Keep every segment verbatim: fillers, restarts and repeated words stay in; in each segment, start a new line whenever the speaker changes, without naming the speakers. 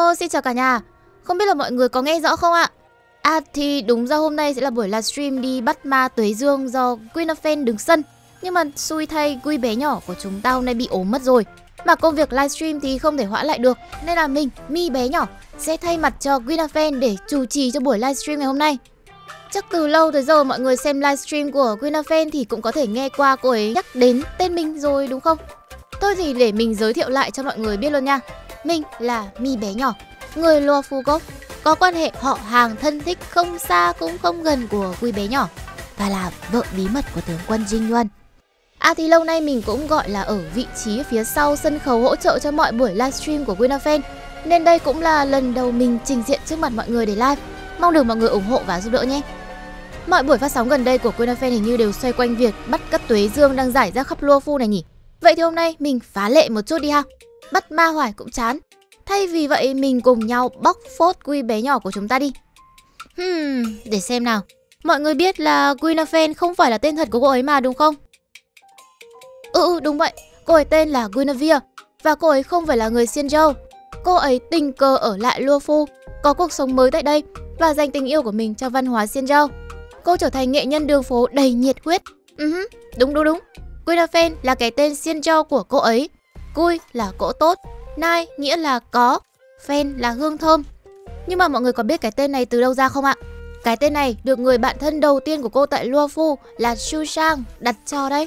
Hello, xin chào cả nhà. Không biết là mọi người có nghe rõ không ạ? À thì đúng ra hôm nay sẽ là buổi livestream đi bắt ma Tuế Dương do Guinevere đứng sân. Nhưng mà xui thay Quy bé nhỏ của chúng ta hôm nay bị ốm mất rồi. Mà công việc livestream thì không thể hoãn lại được. Nên là mình, Mi bé nhỏ, sẽ thay mặt cho Guinevere để chủ trì cho buổi livestream ngày hôm nay. Chắc từ lâu tới giờ mọi người xem livestream của Guinevere thì cũng có thể nghe qua cô ấy nhắc đến tên mình rồi đúng không? Thôi thì để mình giới thiệu lại cho mọi người biết luôn nha. Mình là Mi bé nhỏ, người Lua Phu gốc, có quan hệ họ hàng thân thích không xa cũng không gần của Quy bé nhỏ và là vợ bí mật của tướng quân Jin Yuan. À thì lâu nay mình cũng gọi là ở vị trí phía sau sân khấu hỗ trợ cho mọi buổi livestream của Guinevere, nên đây cũng là lần đầu mình trình diện trước mặt mọi người để live. Mong được mọi người ủng hộ và giúp đỡ nhé. Mọi buổi phát sóng gần đây của Guinevere hình như đều xoay quanh việc bắt các Tuế Dương đang giải ra khắp Lua Phu này nhỉ. Vậy thì hôm nay mình phá lệ một chút đi ha. Bắt ma hoài cũng chán. Thay vì vậy mình cùng nhau bóc phốt Quy bé nhỏ của chúng ta đi. Hmm, để xem nào. Mọi người biết là Guinevere không phải là tên thật của cô ấy mà đúng không? Ừ, ừ đúng vậy. Cô ấy tên là Guinevere và cô ấy không phải là người Xiên Châu. Cô ấy tình cờ ở lại Lua Phu, có cuộc sống mới tại đây và dành tình yêu của mình cho văn hóa Xiên Châu. Cô trở thành nghệ nhân đường phố đầy nhiệt huyết. Uh-huh, đúng đúng đúng. Guinevere là cái tên Xiên Châu của cô ấy. Gui là cỗ tốt, Nai nghĩa là có, Phen là hương thơm. Nhưng mà mọi người có biết cái tên này từ đâu ra không ạ? Cái tên này được người bạn thân đầu tiên của cô tại Lua Phu là Shu Shang đặt cho đấy.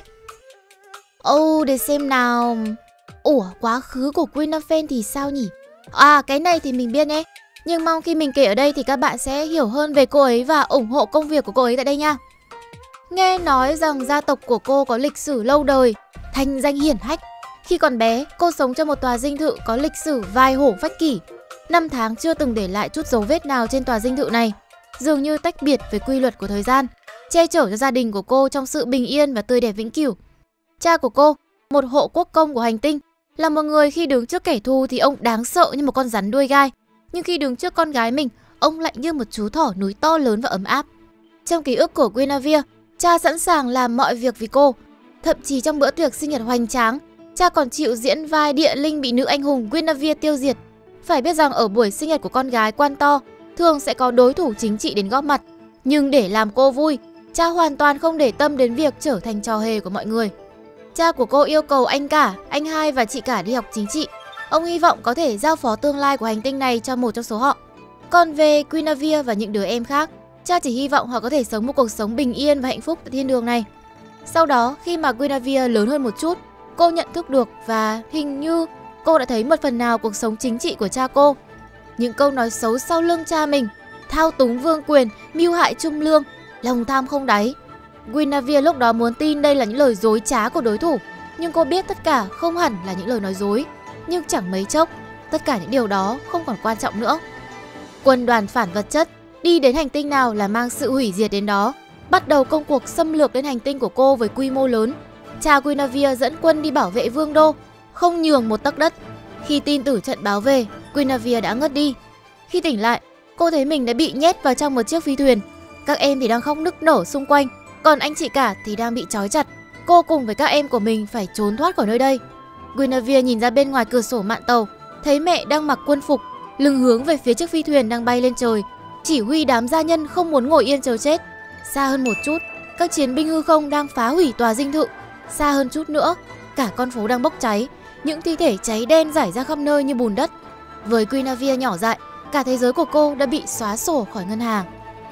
Ồ, oh, để xem nào. Ủa, quá khứ của Guinevere thì sao nhỉ? À, cái này thì mình biết nhé. Nhưng mong khi mình kể ở đây thì các bạn sẽ hiểu hơn về cô ấy và ủng hộ công việc của cô ấy tại đây nha. Nghe nói rằng gia tộc của cô có lịch sử lâu đời, thanh danh hiển hách. Khi còn bé, cô sống trong một tòa dinh thự có lịch sử vài hổ phách kỷ. Năm tháng chưa từng để lại chút dấu vết nào trên tòa dinh thự này, dường như tách biệt với quy luật của thời gian, che chở cho gia đình của cô trong sự bình yên và tươi đẹp vĩnh cửu. Cha của cô, một hộ quốc công của hành tinh, là một người khi đứng trước kẻ thù thì ông đáng sợ như một con rắn đuôi gai. Nhưng khi đứng trước con gái mình, ông lạnh như một chú thỏ núi to lớn và ấm áp. Trong ký ức của Guinevere, cha sẵn sàng làm mọi việc vì cô. Thậm chí trong bữa tiệc sinh nhật hoành tráng, cha còn chịu diễn vai địa linh bị nữ anh hùng Guinevere tiêu diệt. Phải biết rằng ở buổi sinh nhật của con gái quan to, thường sẽ có đối thủ chính trị đến góp mặt. Nhưng để làm cô vui, cha hoàn toàn không để tâm đến việc trở thành trò hề của mọi người. Cha của cô yêu cầu anh cả, anh hai và chị cả đi học chính trị. Ông hy vọng có thể giao phó tương lai của hành tinh này cho một trong số họ. Còn về Guinevere và những đứa em khác, cha chỉ hy vọng họ có thể sống một cuộc sống bình yên và hạnh phúc tại thiên đường này. Sau đó, khi mà Guinevere lớn hơn một chút, cô nhận thức được và hình như cô đã thấy một phần nào cuộc sống chính trị của cha cô. Những câu nói xấu sau lưng cha mình, thao túng vương quyền, mưu hại trung lương, lòng tham không đáy. Guinevere lúc đó muốn tin đây là những lời dối trá của đối thủ, nhưng cô biết tất cả không hẳn là những lời nói dối. Nhưng chẳng mấy chốc, tất cả những điều đó không còn quan trọng nữa. Quân đoàn phản vật chất đi đến hành tinh nào là mang sự hủy diệt đến đó, bắt đầu công cuộc xâm lược đến hành tinh của cô với quy mô lớn. Cha Guinevere dẫn quân đi bảo vệ vương đô, không nhường một tấc đất. Khi tin tử trận báo về, Guinevere đã ngất đi. Khi tỉnh lại, cô thấy mình đã bị nhét vào trong một chiếc phi thuyền. Các em thì đang khóc nức nở xung quanh, còn anh chị cả thì đang bị trói chặt. Cô cùng với các em của mình phải trốn thoát khỏi nơi đây. Guinevere nhìn ra bên ngoài cửa sổ mạn tàu, thấy mẹ đang mặc quân phục, lưng hướng về phía chiếc phi thuyền đang bay lên trời, chỉ huy đám gia nhân không muốn ngồi yên chờ chết. Xa hơn một chút, các chiến binh hư không đang phá hủy tòa dinh thự. Xa hơn chút nữa, cả con phố đang bốc cháy, những thi thể cháy đen rải ra khắp nơi như bùn đất. Với Guinevere nhỏ dại, cả thế giới của cô đã bị xóa sổ khỏi ngân hàng.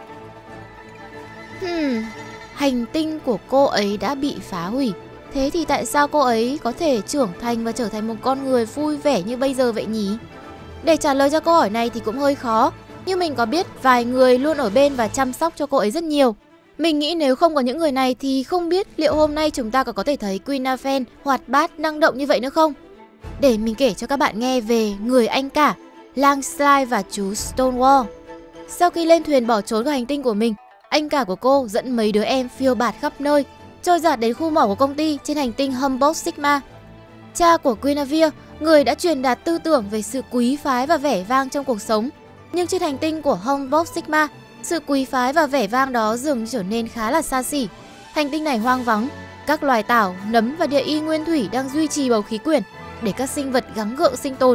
Hmm, hành tinh của cô ấy đã bị phá hủy. Thế thì tại sao cô ấy có thể trưởng thành và trở thành một con người vui vẻ như bây giờ vậy nhỉ? Để trả lời cho câu hỏi này thì cũng hơi khó, nhưng mình có biết vài người luôn ở bên và chăm sóc cho cô ấy rất nhiều. Mình nghĩ nếu không có những người này thì không biết liệu hôm nay chúng ta có có thể thấy Guinevere hoạt bát, năng động như vậy nữa không? Để mình kể cho các bạn nghe về người anh cả, Langslide và chú Stonewall. Sau khi lên thuyền bỏ trốn khỏi hành tinh của mình, anh cả của cô dẫn mấy đứa em phiêu bạt khắp nơi, trôi dạt đến khu mỏ của công ty trên hành tinh Humboldt Sigma. Cha của Guinevere, người đã truyền đạt tư tưởng về sự quý phái và vẻ vang trong cuộc sống. Nhưng trên hành tinh của Humboldt Sigma, sự quý phái và vẻ vang đó dường như trở nên khá là xa xỉ. Hành tinh này hoang vắng, các loài tảo, nấm và địa y nguyên thủy đang duy trì bầu khí quyển để các sinh vật gắng gượng sinh tồn.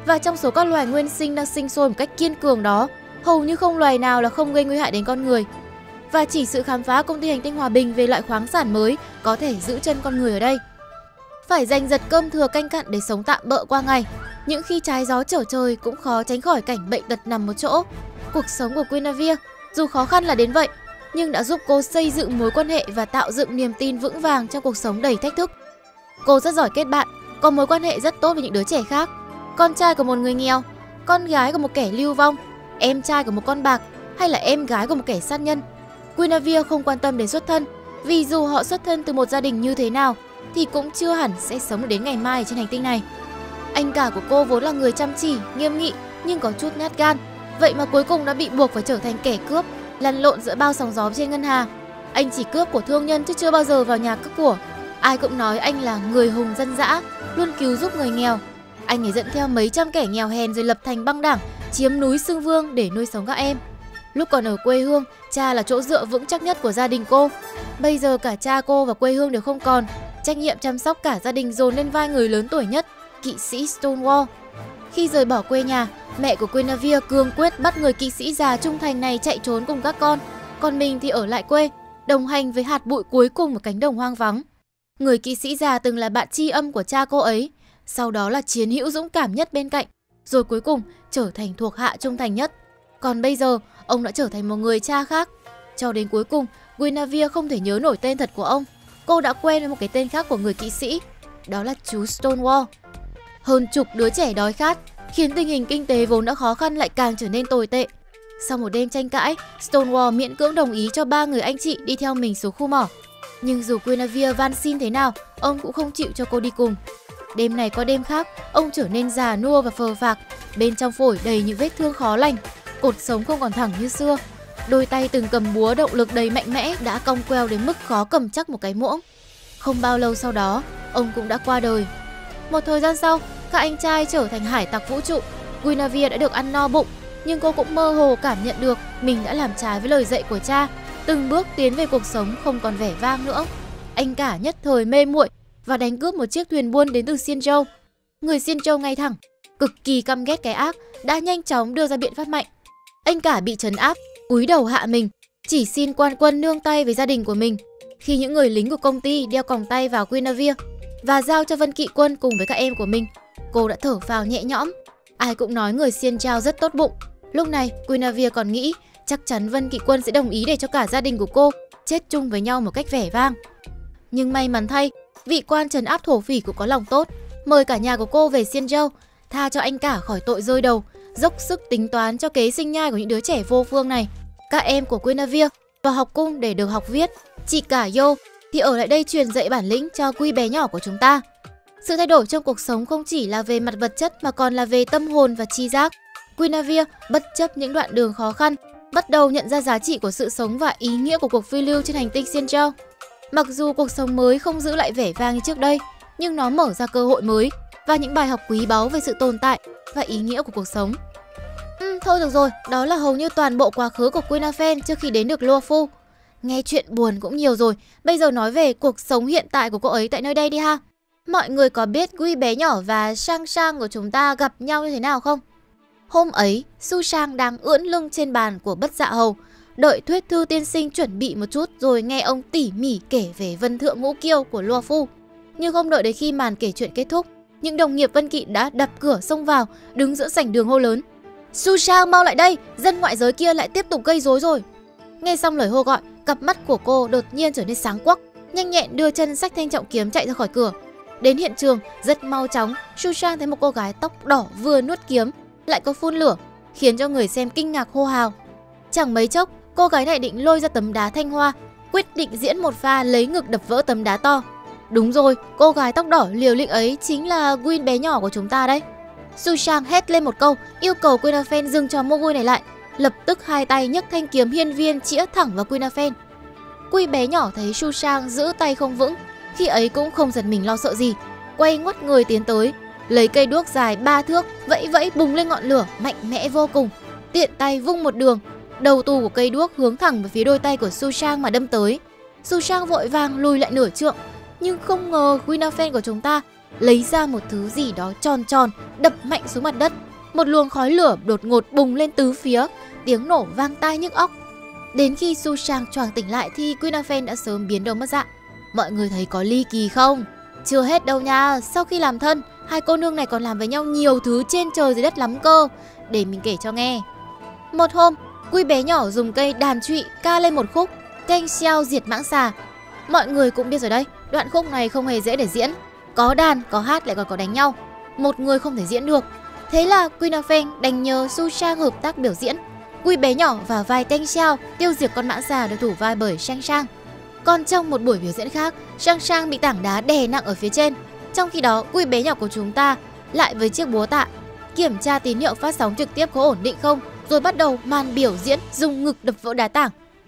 Và trong số các loài nguyên sinh đang sinh sôi một cách kiên cường đó, hầu như không loài nào là không gây nguy hại đến con người. Và chỉ sự khám phá công ty hành tinh hòa bình về loại khoáng sản mới có thể giữ chân con người ở đây. Phải giành giật cơm thừa canh cặn để sống tạm bợ qua ngày. Những khi trái gió trở trời cũng khó tránh khỏi cảnh bệnh tật nằm một chỗ. Cuộc sống của Guinevere, dù khó khăn là đến vậy, nhưng đã giúp cô xây dựng mối quan hệ và tạo dựng niềm tin vững vàng trong cuộc sống đầy thách thức. Cô rất giỏi kết bạn, có mối quan hệ rất tốt với những đứa trẻ khác. Con trai của một người nghèo, con gái của một kẻ lưu vong, em trai của một con bạc hay là em gái của một kẻ sát nhân. Guinevere không quan tâm đến xuất thân, vì dù họ xuất thân từ một gia đình như thế nào thì cũng chưa hẳn sẽ sống được đến ngày mai trên hành tinh này. Anh cả của cô vốn là người chăm chỉ, nghiêm nghị nhưng có chút nhát gan. Vậy mà cuối cùng đã bị buộc phải trở thành kẻ cướp, lăn lộn giữa bao sóng gió trên ngân hàng. Anh chỉ cướp của thương nhân chứ chưa bao giờ vào nhà cướp của. Ai cũng nói anh là người hùng dân dã, luôn cứu giúp người nghèo. Anh ấy dẫn theo mấy trăm kẻ nghèo hèn rồi lập thành băng đảng, chiếm núi Xương Vương để nuôi sống các em. Lúc còn ở quê hương, cha là chỗ dựa vững chắc nhất của gia đình cô. Bây giờ cả cha cô và quê hương đều không còn. Trách nhiệm chăm sóc cả gia đình dồn lên vai người lớn tuổi nhất, kỵ sĩ Stonewall. Khi rời bỏ quê nhà, mẹ của Guinevere cương quyết bắt người kỵ sĩ già trung thành này chạy trốn cùng các con. Còn mình thì ở lại quê, đồng hành với hạt bụi cuối cùng ở cánh đồng hoang vắng. Người kỵ sĩ già từng là bạn tri âm của cha cô ấy, sau đó là chiến hữu dũng cảm nhất bên cạnh, rồi cuối cùng trở thành thuộc hạ trung thành nhất. Còn bây giờ, ông đã trở thành một người cha khác. Cho đến cuối cùng, Guinevere không thể nhớ nổi tên thật của ông. Cô đã quen với một cái tên khác của người kỵ sĩ, đó là chú Stonewall. Hơn chục đứa trẻ đói khát, khiến tình hình kinh tế vốn đã khó khăn lại càng trở nên tồi tệ. Sau một đêm tranh cãi, Stonewall miễn cưỡng đồng ý cho ba người anh chị đi theo mình xuống khu mỏ. Nhưng dù Guinevere van xin thế nào, ông cũng không chịu cho cô đi cùng. Đêm này qua đêm khác, ông trở nên già nua và phờ phạc, bên trong phổi đầy những vết thương khó lành, cột sống không còn thẳng như xưa. Đôi tay từng cầm búa động lực đầy mạnh mẽ đã cong queo đến mức khó cầm chắc một cái muỗng. Không bao lâu sau đó, ông cũng đã qua đời. Một thời gian sau, các anh trai trở thành hải tặc vũ trụ. Guinevere đã được ăn no bụng, nhưng cô cũng mơ hồ cảm nhận được mình đã làm trái với lời dạy của cha, từng bước tiến về cuộc sống không còn vẻ vang nữa. Anh cả nhất thời mê muội và đánh cướp một chiếc thuyền buôn đến từ Xiên Châu. Người Xiên Châu ngay thẳng, cực kỳ căm ghét cái ác, đã nhanh chóng đưa ra biện pháp mạnh. Anh cả bị trấn áp, cúi đầu hạ mình, chỉ xin quan quân nương tay với gia đình của mình. Khi những người lính của công ty đeo còng tay vào Guinevere và giao cho Vân Kỵ Quân cùng với các em của mình, cô đã thở phào nhẹ nhõm. Ai cũng nói người Xiên Châu rất tốt bụng. Lúc này Guinevere còn nghĩ chắc chắn Vân Kỵ Quân sẽ đồng ý để cho cả gia đình của cô chết chung với nhau một cách vẻ vang. Nhưng may mắn thay, vị quan trấn áp thổ phỉ cũng có lòng tốt, mời cả nhà của cô về Xiên Châu, tha cho anh cả khỏi tội rơi đầu, dốc sức tính toán cho kế sinh nhai của những đứa trẻ vô phương này. Các em của Guinevere vào học cung để được học viết, chị cả Yo thì ở lại đây truyền dạy bản lĩnh cho Quy bé nhỏ của chúng ta. Sự thay đổi trong cuộc sống không chỉ là về mặt vật chất mà còn là về tâm hồn và tri giác. Guinevere bất chấp những đoạn đường khó khăn, bắt đầu nhận ra giá trị của sự sống và ý nghĩa của cuộc phiêu lưu trên hành tinh Xiên Châu. Mặc dù cuộc sống mới không giữ lại vẻ vang như trước đây, nhưng nó mở ra cơ hội mới và những bài học quý báu về sự tồn tại và ý nghĩa của cuộc sống. Ừ, thôi được rồi, đó là hầu như toàn bộ quá khứ của Guinevere trước khi đến được Luofu. Nghe chuyện buồn cũng nhiều rồi, bây giờ nói về cuộc sống hiện tại của cô ấy tại nơi đây đi ha. Mọi người có biết Gui bé nhỏ và Sang Sang của chúng ta gặp nhau như thế nào không? Hôm ấy, Su Sang đang ưỡn lưng trên bàn của Bất Dạ Hầu, đợi Thuyết Thư tiên sinh chuẩn bị một chút rồi nghe ông tỉ mỉ kể về Vân Thượng Ngũ Kiêu của Luofu. Nhưng không đợi đến khi màn kể chuyện kết thúc, những đồng nghiệp Vân Kỵ đã đập cửa xông vào, đứng giữa sảnh đường hô lớn: Su Sang mau lại đây, dân ngoại giới kia lại tiếp tục gây rối rồi. Nghe xong lời hô gọi, cặp mắt của cô đột nhiên trở nên sáng quắc, nhanh nhẹn đưa chân xách thanh trọng kiếm chạy ra khỏi cửa. Đến hiện trường rất mau chóng, Su Sang thấy một cô gái tóc đỏ vừa nuốt kiếm lại có phun lửa, khiến cho người xem kinh ngạc hô hào. Chẳng mấy chốc, cô gái này định lôi ra tấm đá thanh hoa, quyết định diễn một pha lấy ngực đập vỡ tấm đá to. Đúng rồi, cô gái tóc đỏ liều lĩnh ấy chính là Gwyn bé nhỏ của chúng ta đấy. Su Sang hét lên một câu, yêu cầu Guinevere dừng trò mua vui này lại. Lập tức hai tay nhấc thanh kiếm hiên viên chĩa thẳng vào Guinevere. Quy bé nhỏ thấy Su Sang giữ tay không vững, khi ấy cũng không giật mình lo sợ gì, quay ngoắt người tiến tới, lấy cây đuốc dài ba thước, vẫy vẫy bùng lên ngọn lửa mạnh mẽ vô cùng, tiện tay vung một đường, đầu tù của cây đuốc hướng thẳng về phía đôi tay của Su Sang mà đâm tới. Su Sang vội vàng lùi lại nửa trượng, nhưng không ngờ Guinevere của chúng ta lấy ra một thứ gì đó tròn tròn, đập mạnh xuống mặt đất. Một luồng khói lửa đột ngột bùng lên tứ phía, tiếng nổ vang tai nhức óc. Đến khi Su Shang choàng tỉnh lại thì Queen đã sớm biến đâu mất dạng. Mọi người thấy có ly kỳ không? Chưa hết đâu nha, sau khi làm thân, hai cô nương này còn làm với nhau nhiều thứ trên trời dưới đất lắm cơ. Để mình kể cho nghe. Một hôm, Quy bé nhỏ dùng cây đàn trụy ca lên một khúc Teng Xiao diệt mãng xà. Mọi người cũng biết rồi đấy, đoạn khúc này không hề dễ để diễn. Có đàn, có hát lại còn có đánh nhau. Một người không thể diễn được. Thế là Queen đành nhờ Su Shang hợp tác biểu diễn. Quy bé nhỏ vào vai Teng Xiao tiêu diệt con mãng xà được thủ vai bởi Shang Shang. Còn trong một buổi biểu diễn khác, Shang Shang bị tảng đá đè nặng ở phía trên. Trong khi đó, Quy bé nhỏ của chúng ta lại với chiếc búa tạ kiểm tra tín hiệu phát sóng trực tiếp có ổn định không, rồi bắt đầu màn biểu diễn dùng ngực đập vỡ đá tảng.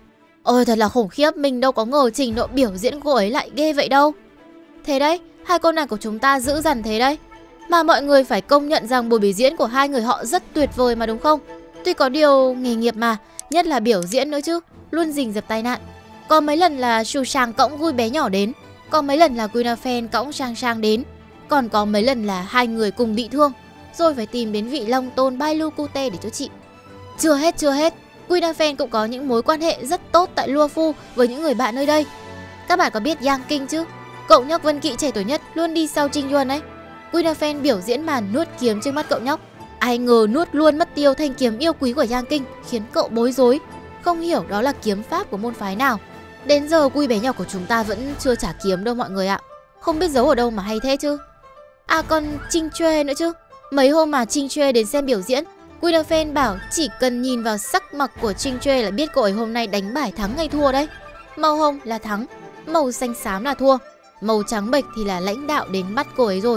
Ôi thật là khủng khiếp, mình đâu có ngờ trình độ biểu diễn của cô ấy lại ghê vậy đâu. Thế đấy, hai cô nàng của chúng ta dữ dằn thế đấy. Mà mọi người phải công nhận rằng buổi biểu diễn của hai người họ rất tuyệt vời mà đúng không? Tuy có điều nghề nghiệp mà, nhất là biểu diễn nữa chứ, luôn rình rập tai nạn. Có mấy lần là Su Shang cõng Quy bé nhỏ đến, có mấy lần là Queen cõng Shang Shang đến, còn có mấy lần là hai người cùng bị thương, rồi phải tìm đến vị Long Tôn Bailu Kute để chữa trị. Chưa hết chưa hết, Queen cũng có những mối quan hệ rất tốt tại Luofu với những người bạn nơi đây. Các bạn có biết Yang King chứ? Cậu nhóc Vân Kỵ trẻ tuổi nhất luôn đi sau Trinh Yuan ấy. Queen biểu diễn màn nuốt kiếm trước mắt cậu nhóc. Ai ngờ nuốt luôn mất tiêu thanh kiếm yêu quý của Yang King, khiến cậu bối rối, không hiểu đó là kiếm pháp của môn phái nào. Đến giờ Quy bé nhỏ của chúng ta vẫn chưa trả kiếm đâu mọi người ạ. Không biết giấu ở đâu mà hay thế chứ. À còn Trinh Chue nữa chứ. Mấy hôm mà Trinh Chue đến xem biểu diễn, Queen bảo chỉ cần nhìn vào sắc mặt của Trinh Chue là biết cô ấy hôm nay đánh bài thắng hay thua đấy. Màu hồng là thắng, màu xanh xám là thua, màu trắng bệch thì là lãnh đạo đến bắt cô ấy rồi.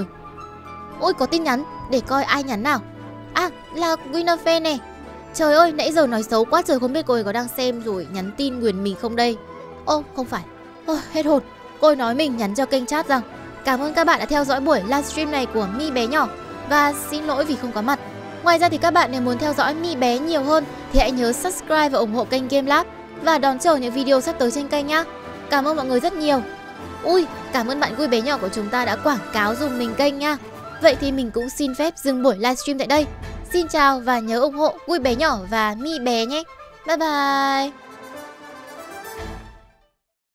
Ôi có tin nhắn, để coi ai nhắn nào. À là Queen này. Trời ơi nãy giờ nói xấu quá trời, không biết cô ấy có đang xem rồi nhắn tin nguyền mình không đây. Ô không phải. Ôi hết hồn. Cô ấy nói mình nhắn cho kênh chat rằng cảm ơn các bạn đã theo dõi buổi livestream này của Mi bé nhỏ và xin lỗi vì không có mặt. Ngoài ra thì các bạn nếu muốn theo dõi Mi bé nhiều hơn thì hãy nhớ subscribe và ủng hộ kênh GameLab và đón chờ những video sắp tới trên kênh nhá. Cảm ơn mọi người rất nhiều. Ui, cảm ơn bạn Quy bé nhỏ của chúng ta đã quảng cáo dùng mình kênh nha. Vậy thì mình cũng xin phép dừng buổi livestream tại đây. Xin chào và nhớ ủng hộ Quy bé nhỏ và Mi bé nhé. Bye bye.